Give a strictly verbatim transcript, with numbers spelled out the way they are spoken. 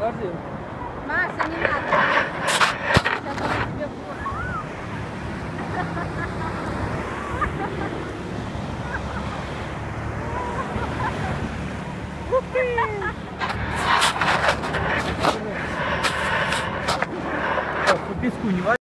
Подожди. Маша, не надо. Сейчас она тебе в Ух ты! Так, по песку не валяй.